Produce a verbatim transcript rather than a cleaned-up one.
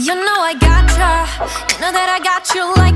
You know I gotcha, you know that I got you like